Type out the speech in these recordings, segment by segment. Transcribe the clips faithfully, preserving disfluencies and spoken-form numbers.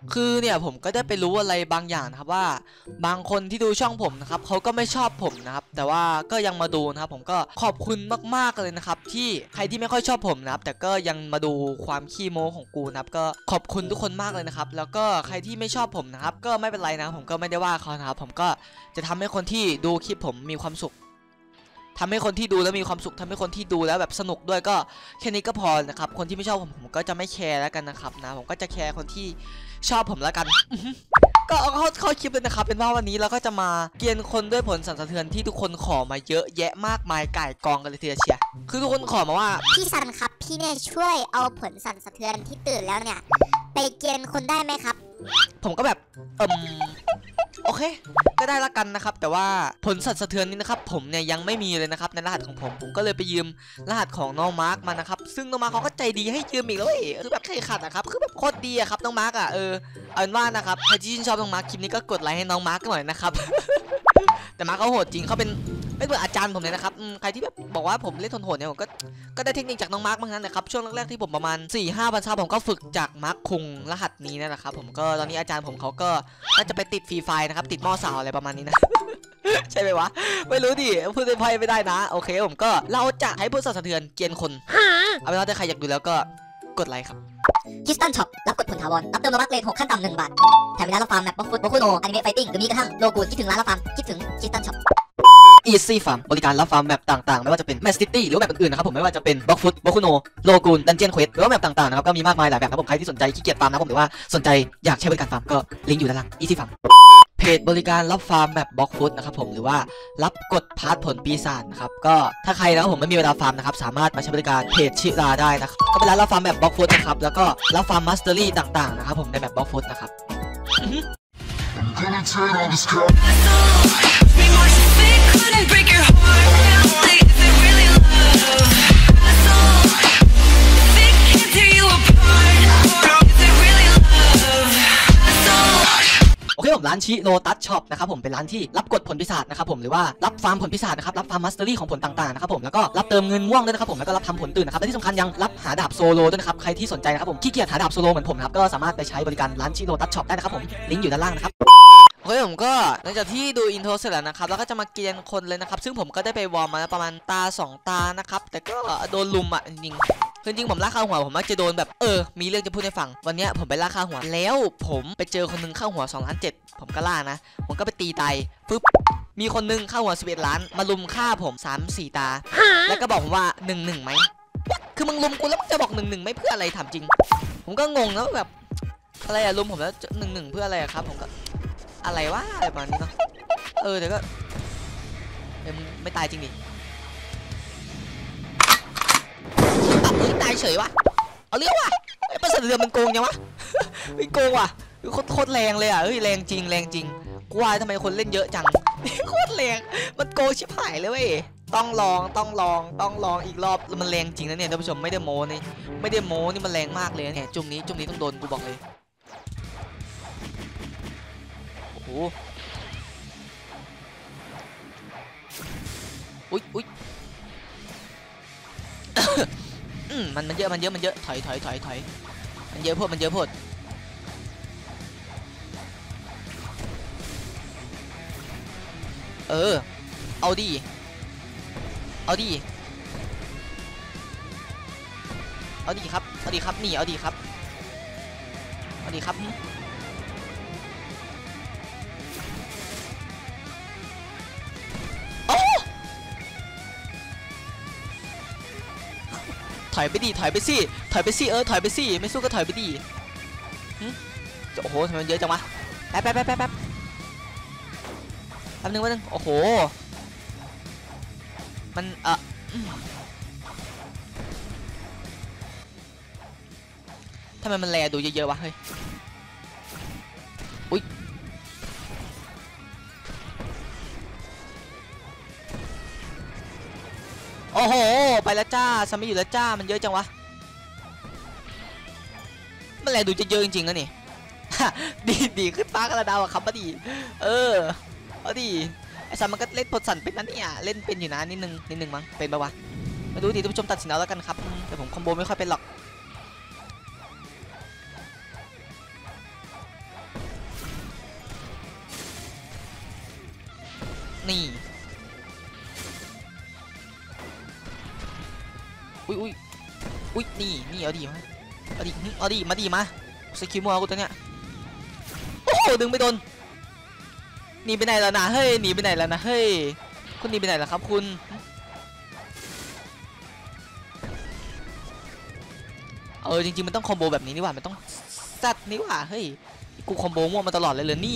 คือเนี่ยผมก็ได้ไปรู้อะไรบางอย่างนะครับว่าบางคนที่ดูช่องผมนะครับเขาก็ไม่ชอบผมนะครับแต่ว่าก็ยังมาดูนะครับผมก็ขอบคุณมากๆเลยนะครับที่ใครที่ไม่ค่อยชอบผมนะครับแต่ก็ยังมาดูความขี้โม้ของกูนะครับก็ขอบคุณทุกคนมากเลยนะครับแล้วก็ใครที่ไม่ชอบผมนะครับก็ไม่เป็นไรนะผมก็ไม่ได้ว่าเขานะครับผมก็จะทำให้คนที่ดูคลิปผมมีความสุขทำให้คนที่ดูแล้วมีความสุขทำให้คนที่ดูแล้วแบบสนุกด้วยก็แค่นี้ก็พอนะครับคนที่ไม่ชอบผมผมก็จะไม่แคร์แล้วกันนะครับนะผมก็จะแคร์คนที่ชอบผมแล้วกัน ก็เอาเข้าเข้าคลิปเลยนะครับเป็นว่าวันนี้เราก็จะมาเกียนคนด้วยผลสั่นสะเทือนที่ทุกคนขอมาเยอะแยะมากมายก่ายกองกันเลยทีเดียวเชียร์คือทุกคนขอมาว่าพี่ซันครับพี่เนี่ยช่วยเอาผลสั่นสะเทือนที่ตื่นแล้วเนี่ยไปเกียนคนได้ไหมครับผมก็แบบเอิมโอเคก็ได้ละกันนะครับแต่ว่าผลสั่นสะเทือนนี้นะครับผมเนี่ยยังไม่มีเลยนะครับในรหัสของผมผมก็เลยไปยืมรหัสของน้องมาร์กมานะครับซึ่งน้องมาร์กเขาก็ใจดีให้ยืมอีกแล้วเว้ยคือแบบใครขัดนะครับคือแบบโคตรดีอะครับน้องมาร์กอะเออเอาเป็นว่านะครับใครที่ชื่นชอบน้องมาร์กคลิปนี้ก็กดไลค์ให้น้องมาร์กหน่อยนะครับ แต่มาร์กเขาโหดจริงเขาเป็นเป็นเหมือนอาจารย์ผมเลยนะครับใครที่แบบบอกว่าผมเล่นโหดเนี่ยผมก็ก็ได้เทคนิคจากน้องมาร์กบ้างนั้นนะครับช่วงแรกๆที่ผมประมาณ สี่ห้า พันซับผมก็ฝึกจากมาร์กคุงรหัสนี้นะครับผมก็ตอนนี้อาจารย์ผมเขาก็น่าจะไปติดฟรีไฟนะครับติดหม้อสาวอะไรประมาณนี้นะ ใช่ไหมวะไม่รู้ดิพูดเป็นไพ่ไม่ได้นะโอเคผมก็เราจะให้ผู้สั่นสะเทือนเกียนคนเอาเป็นว่าถ้าใครอยากดูแล้วก็กดไลค์ครับคิสตันช็อปรับกดผลถาวรรับเติมโลบัคเลนหกขั้นต่ำหนึ่งบาทแถมมีร้านละฟาร์มแมปบล็อกฟุตบล็อกคุโนอนิเมะไฟติ้งหรือมีกระทั่งโลกูนคิดถึงร้านละฟาร์มคิดถึงคิสตันช็อป Easy Farm บริการรับฟาร์มแมปต่างๆไม่ว่าจะเป็น Map City หรือแมปอื่นๆนะครับผมไม่ว่าจะเป็น Block Foot บล็อกคุโนโลกูน Dungeon Quest หรือว่าแมปต่างๆนะครับก็มีมากมายหลายแบบครับผมใครที่สนใจขี้เกียจฟาร์มนะผมหรือว่าสนใจอยากใช้บริการฟาร์มก็ลิงก์อยู่ด้านล่าง Easy Farm เพจบริการรับฟาร์มแบบ Block Foot นะครับผมหรือว่ารับกดพาร์ทผลปีศาจนะครับก็ถ้าใครนะครับผมไม่มีเวลาฟาร์มนะครับสามารถมาใช้บริการเพจชิราได้นะครับก็เป็นร้านรับฟาร์มแบบ Block Foot นะครับแล้วก็รับฟาร์ม Mastery ต่างๆนะครับผมในแบบ Block Foot นะครับโอเคผมร้านชิโลตัสช็อปนะครับผมเป็นร้านที่รับกดผลปีศาจนะครับผมหรือว่ารับฟาร์มผลปีศาจนะครับรับฟาร์มมาสเตอรี่ของผลต่างๆนะครับผมแล้วก็รับเติมเงินม่วงด้วยนะครับผมแล้วก็รับทำผลตื่นนะครับและที่สำคัญยังรับหาดาบโซโลด้วยนะครับใครที่สนใจนะครับผมขี้เกียจหาดาบโซโลเหมือนผมนะครับก็สามารถไปใช้บริการร้านชิโลตัสช็อปได้นะครับผมลิงก์อยู่ด้านล่างนะครับโอเคผมก็หลังจากที่ดูอินโทรเสร็จแล้วนะครับแล้วก็จะมาเกียนคนเลยนะครับซึ่งผมก็ได้ไปวอร์มมาประมาณตาสองตานะครับแต่ก็โดนลุมอ่ะจริงๆจริงๆผมล่าค่าหัวผมมักจะโดนแบบเออมีเรื่องจะพูดให้ฟังวันนี้ผมไปล่าค่าหัวแล้วผมไปเจอคนนึงค่าหัวสองล้านเจ็ดผมก็ล่านะผมก็ไปตีตายปึ๊บมีคนนึงค่าหัวสิบเอ็ดล้านมาลุมฆ่าผมสามสี่ตาแล้วก็บอกผมว่าหนึ่งหนึ่งไหมคือมึงลุมกูแล้วมึงจะบอกหนึ่งหนึ่งไม่เพื่ออะไรถามจริงผมก็งงแล้วแบบอะไรอะลุมผมแล้วหนึ่งหนึ่งเพื่ออะไรครับผมก็อะไรวะอะไรประมาณนี้เนาะเออแต่ก็เออมึงไม่ตายจริงดิตายเฉยวะเอาเรื่องวะไอ้ประสาทเรือมันโกงยังวะไม่โกงว่ะโคตรโคตรแรงเลยอ่ะเฮ้ยแรงจริงแรงจริงกูว่าทำไมคนเล่นเยอะจังโคตรแรงมันโกงชิบหายเลยเว้ยต้องลองต้องลองต้องลองอีกรอบมันแรงจริงนะเนี่ยท่านผู้ชมไม่ได้โม้นี่ไม่ได้โม้นี่มันแรงมากเลยเนี่ยจุ่มนี้จุ่มนี้ต้องโดนกูบอกเลยโอ้โหอุ๊ยอุ๊ยอืมมันมันเยอะมันเยอะมันเยอะถอยถอยถอยถอยมันเยอะพดมันเยอะพดเออเอาดิเอาดิเอาดิครับเอาดิครับนี่เอาดิครับเอาดิครับถอยไปดิถอยไปสิถอยไปสิเออถอยไปสิไม่สู้ก็ถอยไปดิโอ้โหทำไมมันเยอะจังวะแป๊บแป๊บแป๊บแป๊บแป๊บแป๊บนึงแป๊บนึงโอ้โหมันเออทำไมมันแลดูเยอะๆวะเฮ้ยอุ๊ยโอ้โหไปแล้วจ้าฉันไม่อยู่แล้วจ้ามันเยอะจังวะมันแลดูจะเยอะจริงๆนะนี่ ดีดีขึ้นฟ้ากระดาวอะครับมาดีเออเอาดีไอ้สันมันก็เล่นพดสันเป็นนั่นเนี่ยเล่นเป็นอยู่นะนิดนึงนิดนึงมั้งเป็นปะวะมาดูดิท่านผู้ชมตัดสินเอาแล้วกันครับแต่ผมคอมโบไม่ค่อยเป็นหรอกนี่อุ้ยอุ้ยอุ้ยนี่นี่เอาดีมาเอาดีเอาดีมาดีมาสกิลมัวกูตัวเนี้ยโอ้โหดึงไปโดนหนีไปไหนแล้วนะเฮ้ยหนีไปไหนแล้วนะเฮ้ยคุณหนีไปไหนล่ะครับคุณเออจริงๆมันต้องคอมโบแบบนี้นี่หว่ามันต้องซัดนี่หว่าเฮ้ยกูคอมโบมั่วมาตลอดเลยเลยนี่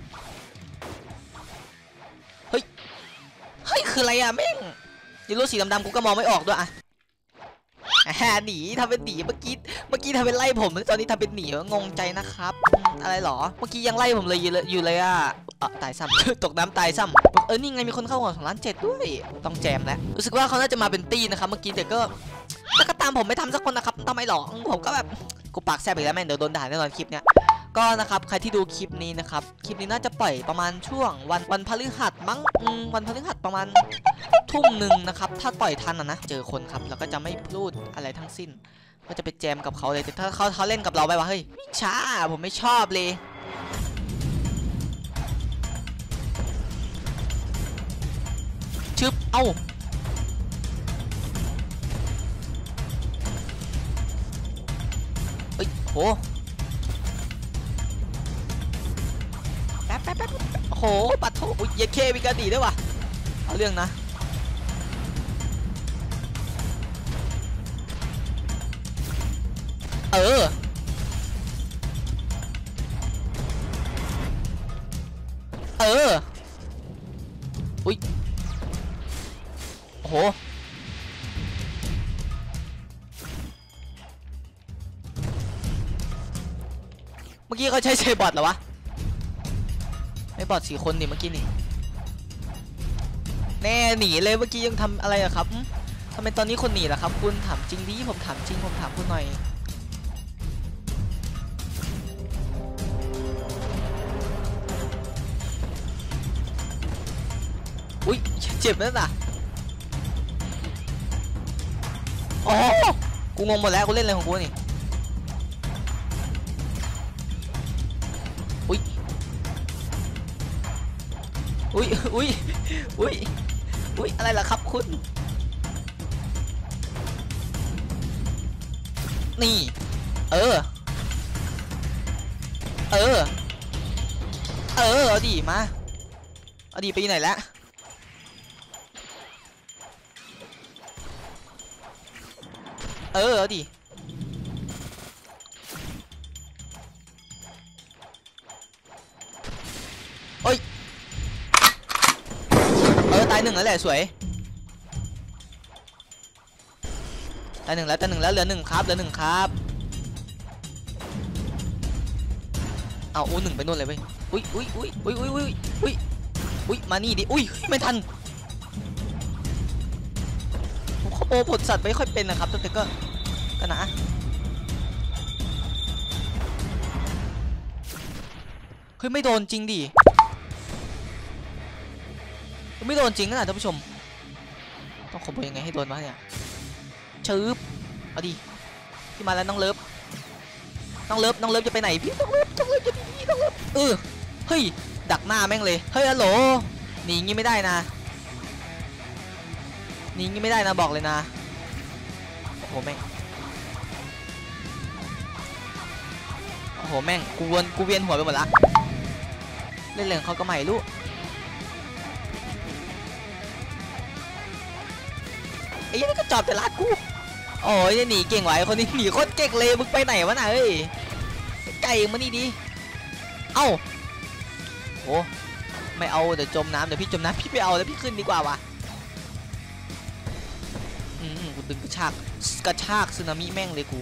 เฮ้ยเฮ้ยคืออะไรอะแม่งยีโร่สีดำๆกูก็มองไม่ออกด้วยอะหนีทำเป็นหนีเมื่อกี้เมื่อกี้ทำเป็นไล่ผมตอนนี้ทำเป็นหนีงงใจนะครับอะไรหรอเมื่อกี้ยังไล่ผมเลยอยู่เลยอยู่เลยอะเออตายซ้ำ ตกน้ำตายซ้ำเออนี่ไงมีคนเข้าหัวสองล้านเจ็ดด้วยต้องแจมแล้วรู้สึกว่าเขาน่าจะมาเป็นตีนะครับเมื่อกี้แต่ก็แต่ก็ตามผมไม่ทำสักคนนะครับทำไมหรอผมก็แบบกูปากแซ่บอีกแล้วแม่งเดี๋ยวโดนด่าแน่นอนคลิปเนี้ยก็นะครับใครที่ดูคลิปนี้นะครับคลิปนี้น่าจะปล่อยประมาณช่วงวันวันพฤหัสมั้งวันพฤหัสประมาณทุ่มหนึ่งนะครับถ้าปล่อยทันนะนะเจอคนครับแล้วก็จะไม่พูดอะไรทั้งสิ้นก็จะไปแจมกับเขาเลยแต่ถ้าเขาเขาเล่นกับเราไปวะเฮ้ยช้าผมไม่ชอบเลยชึบเอ้าเฮ้ยโหแป๊บแป๊บแป๊บโอ้โหปัดโถอุ้ยเยเคมีกระดีด้วยวะเอาเรื่องนะเออเอออุ้ยโอ้โหเมื่อกี้เขาใช้เซบอทเหรอวะไม่บอทสี่คนนี่เมื่อกี้นี่แน่หนีเลยเมื่อกี้ยังทำอะไรอะครับทำไมตอนนี้คนหนีล่ะครับคุณถามจริงดิผมถามจริงผมถามคุณหน่อยอุ้ยเจ็บนั่นน่ะโอ้กูงงหมดแล้วกูเล่นอะไรของกูนี่อุ้ยอุ้ยอุ้ยอุ้ยอุ้ยอะไรล่ะครับคุณนี่เออเออเออเอาดีมาเอาดีไปไหนแล้วเออเอาดิโอ้ยเออตายหนึ่งแล้วแหละสวยตายหนึ่งแล้วตายหนึ่งแล้วเหลือหนึ่งครับเหลือหนึ่งครับเอาอู้หนึ่งไปนู่นเลยเว้ยอุ้ยอุ้ยอุ้ยอุ้ยอุ้ยอุ้ยอุ้ยอุ้ยมานี่ดิอุ้ยไม่ทันผมขโมยผลสัตว์ไม่ค่อยเป็นนะครับแต่ก็ก็นะเฮ้ยไม่โดนจริงดิไม่โดนจริงนะท่านผู้ชมต้องขโมยยังไงให้โดนวะเนี่ยชืบเอาดิพี่มาแล้วน้องเลิฟน้องเลิฟน้องเลิฟจะไปไหนพี่น้องเลิฟน้องเลิฟจะดีน้องเลิฟเออเฮ้ยดักหน้าแม่งเลยเฮ้ยฮัลโหลหนีงี้ไม่ได้นะหนีงี้ไม่ได้นะบอกเลยนะโอ้โหแม่งโอ้โหแม่งกูวนกูเวียนหัวไปหมดละเล่นเรื่องเขาก็ใหม่ลูกไอ้ยันนี่ก็จอบแต่ลาดกูโอ้ยหนีเก่งไหวคนนี้หนีโคตรเก่งเลยมึงไปไหนวะน่ะเฮ้ยไก่มานี่ดิเอ้าโอ้ไม่เอาเดี๋ยวจมน้ำเดี๋ยวพี่จมน้ำพี่ไม่เอาแล้วพี่ขึ้นดีกว่าวะอืมกูดึงกระชากกระชากสึนามิแม่งเลยกู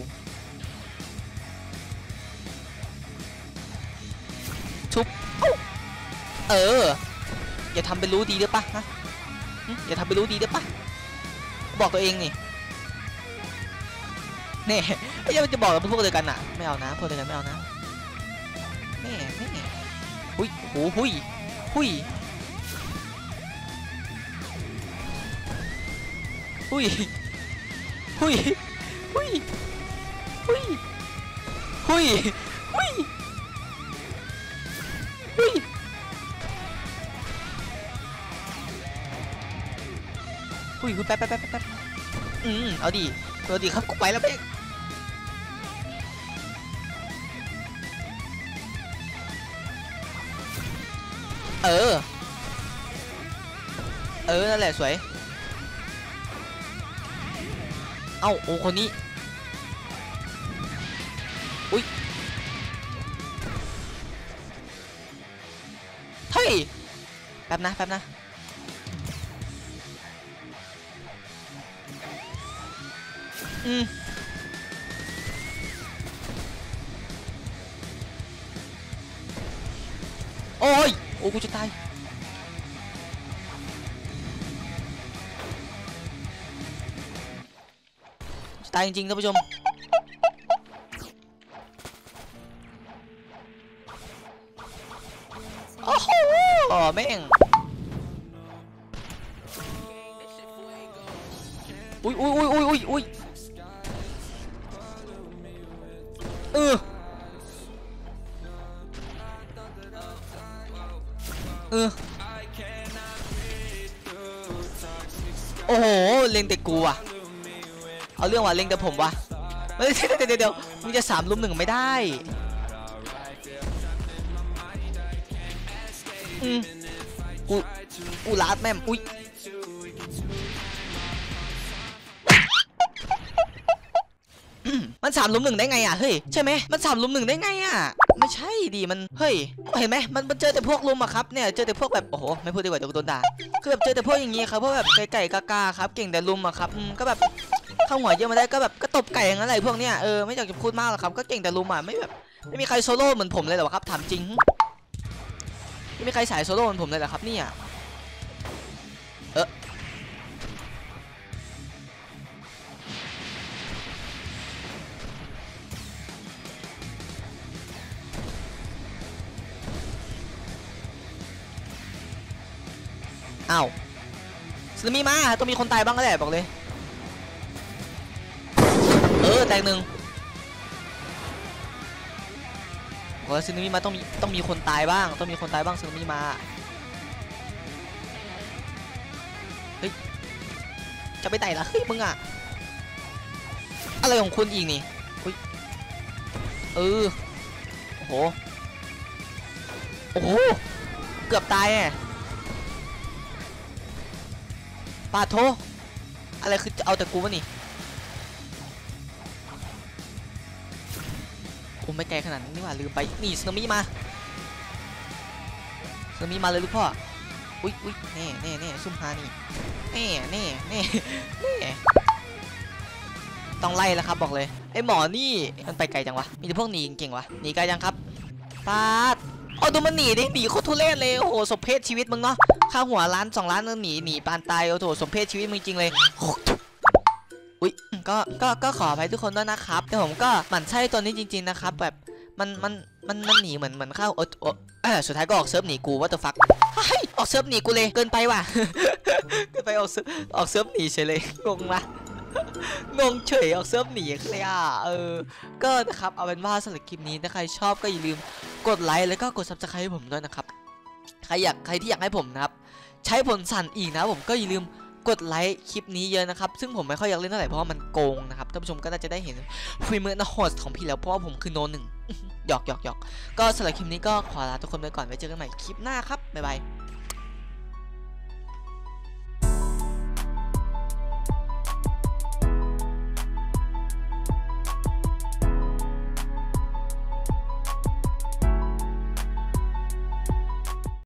ชุบเอออย่าทำเป็นรู้ดีได้ปะฮะอย่าทำเป็นรู้ดีได้ปะบอกตัวเองนี่เน่ไอ้ยังจะบอกกับพวกเดียวกันน่ะไม่เอานะพวกเดียวกันไม่เอานะเน่เน่หุยโหหุยหุยหุยหุยหุยหุยหุยหุยหุยอุ้ยแป๊บแป๊บแป๊บแป๊บอืมเอาดิเอาดิครับกูไปแล้วเพ่งเออเออนั่นแหละสวยเอ้าโอ้คนนี้อุ้ยเฮ้ยแป๊บนะแป๊บนะอืมโอ้ยโอ้กูจะตายจะตายจริงๆท่านผู้ชมโอ้โหแม่งอุ้ยอุ้ยอุ้ยอุ้ยอุ้ยอุ้ยเออเออโอ้โหเล็งแต่กูอ่ะเอาเรื่องว่ะเล็งแต่ผมว่ะเฮ้ยเดี๋ยวเดี๋ยวเดี๋ยวมึงจะสามลุมหนึ่งไม่ได้อืมกูกูลาดแม่มอุ้ยมันสามลุมหนึ่งได้ไงอ่ะเฮ้ยใช่ไหมมันสามลุมหนึ่งได้ไงอ่ะไม่ใช่ดิมันเฮ้ยเห็นไหมมันมันเจอแต่พวกลุมอะครับเนี่ยเจอแต่พวกแบบโอ้โหไม่พูดดีกว่าเดี๋ยวโดนด่าคือแบบเจอแต่พวกอย่างงี้ครับพวกแบบไก่ไก่กากาครับเก่งแต่ลุมอะครับก็แบบเข้าหัวเยอะมาได้ก็แบบก็ตบไก่อย่างนั้นอะไรพวกเนี้ยเออไม่อยากจะพูดมากหรอกครับก็เก่งแต่ลุมอะไม่แบบไม่มีใครโซโล่เหมือนผมเลยหรอครับถามจริงไม่มีใครสายโซโล่เหมือนผมเลยหรอครับเนี่ยเอออ้าวสึนามิมาต้องมีคนตายบ้างก็แหละบอกเลยเออแตกหนึ่งโอ้สึนามิมาต้องมีต้องมีคนตายบ้างต้องมีคนตายบ้างสึนามิมาเฮ้ยจะไปไหนล่ะเฮ้ยมึงอะอะไรของคุณอีกนี่เฮ้ยเออโอ้โหโอ้โหเกือบตายไงปาโทอะไรคือจะเอาแต่กูวะนี่โอ้ไม่ไกลขนาดนี้นี่หว่าลืมไปนี่สึนามิมาสึนามิมาเลยลูกพ่ออุ้ยอุ้ยแน่แน่แน่ซุ่มฮานี่แน่แน่แน่แน่ต้องไล่แล้วครับบอกเลยไอหมอนี่มันไปไกลจังวะมีแต่พวกหนีเก่งวะหนีไกลจังครับปาดเอาดูมันหนีดิหนีโคตรทุเรศเลยโอ้โหสมเพศชีวิตมึงเนาะค่าหัวล้านสองล้านนึงหนีหนีปานตายโอ้โหสมเพศชีวิตมึงจริงเลยอุ้ยก็ก็ก็ขออภัยทุกคนด้วยนะครับแต่ผมก็หมั่นไส้ตัวนี้จริงๆนะครับแบบมันมันมันมันหนีเหมือนเหมือนเข้าโอ้เออสุดท้ายก็ออกเซิร์ฟหนีกูว่าตัวฟักเฮ้ยออกเซิร์ฟหนีกูเลยเกินไปว่ะเกินไปออกเซิร์ฟออกเซิร์ฟหนีเฉยเลยงงละงงเฉยออกเซิร์ฟหนีเลยอ่ะเออก็นะครับเอาเป็นว่าสำหรับคลิปนี้ถ้าใครชอบก็อย่าลืมกดไลค์แล้วก็กดซับสไครต์ให้ผมด้วยนะครับใครอยากใครที่อยากให้ผมนะครับใช้ผลสั่นอีกนะผมก็อย่าลืมกดไลค์คลิปนี้เยอะนะครับซึ่งผมไม่ค่อยอยากเล่นเท่าไหร่เพราะว่ามันโกงนะครับท่านผู้ชมก็น่าจะได้เห็นฝีมือนะโหดของพี่แล้วเพราะว่าผมคือโนหนึ่งหยอกหยอกหยอกก็สำหรับคลิปนี้ก็ขอลาทุกคนไปก่อนไว้เจอกันใหม่คลิปหน้าครับบ๊ายบาย